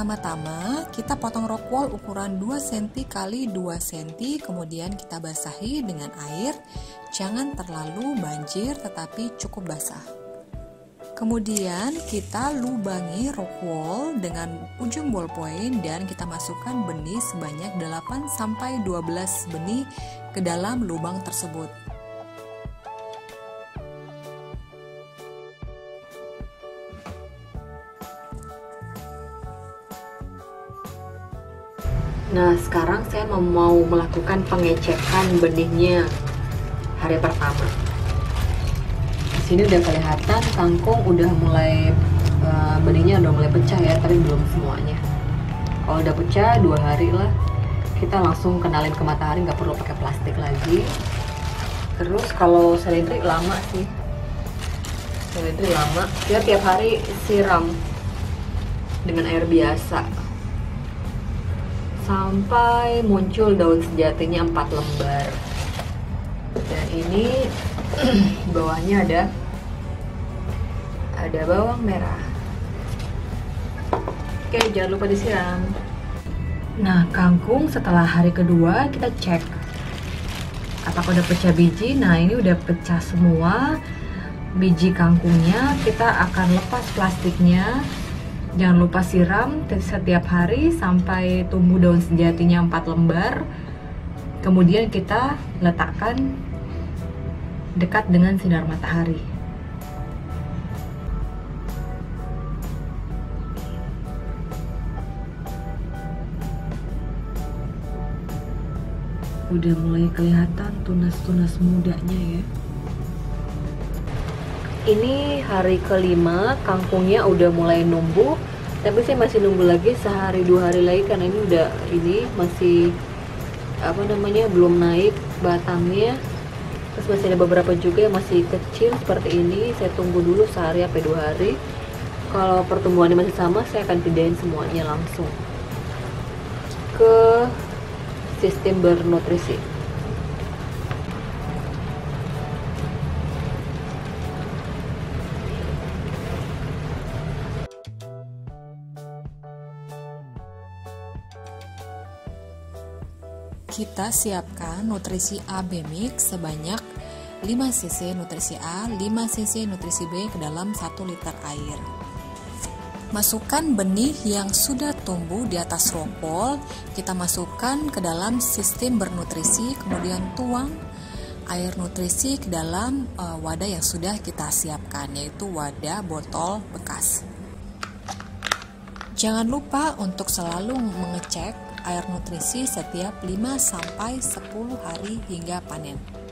Pertama-tama kita potong rockwool ukuran 2 cm x 2 cm, kemudian kita basahi dengan air. Jangan terlalu banjir tetapi cukup basah. Kemudian kita lubangi rockwool dengan ujung ballpoint dan kita masukkan benih sebanyak 8-12 benih ke dalam lubang tersebut. Nah, sekarang saya mau melakukan pengecekan benihnya hari pertama. Di sini udah kelihatan kangkung udah mulai benihnya udah mulai pecah ya, tapi belum semuanya. Kalau udah pecah 2 hari lah, kita langsung kenalin ke matahari, nggak perlu pakai plastik lagi. Terus kalau seledri lama sih, seledri lama. Ya tiap hari siram dengan air biasa sampai muncul daun sejatinya 4 lembar. Dan ini bawahnya ada bawang merah. Oke, jangan lupa disiram. Nah, kangkung setelah hari kedua kita cek apakah udah pecah biji. Nah, ini udah pecah semua biji kangkungnya. Kita akan lepas plastiknya. Jangan lupa siram setiap hari sampai tumbuh daun sejatinya 4 lembar. Kemudian kita letakkan dekat dengan sinar matahari. Udah mulai kelihatan tunas-tunas mudanya ya. Ini hari kelima, kangkungnya udah mulai numbuh, tapi saya masih nunggu lagi sehari 2 hari lagi karena ini masih belum naik batangnya. Terus masih ada beberapa juga yang masih kecil seperti ini. Saya tunggu dulu sehari sampai 2 hari. Kalau pertumbuhannya masih sama, saya akan pindahin semuanya langsung ke sistem bernutrisi. Kita siapkan nutrisi AB mix sebanyak 5 cc nutrisi A, 5 cc nutrisi B ke dalam 1 liter air. Masukkan benih yang sudah tumbuh di atas rockwool, kita masukkan ke dalam sistem bernutrisi, kemudian tuang air nutrisi ke dalam wadah yang sudah kita siapkan, yaitu wadah botol bekas. Jangan lupa untuk selalu mengecek air nutrisi setiap 5-10 hari hingga panen.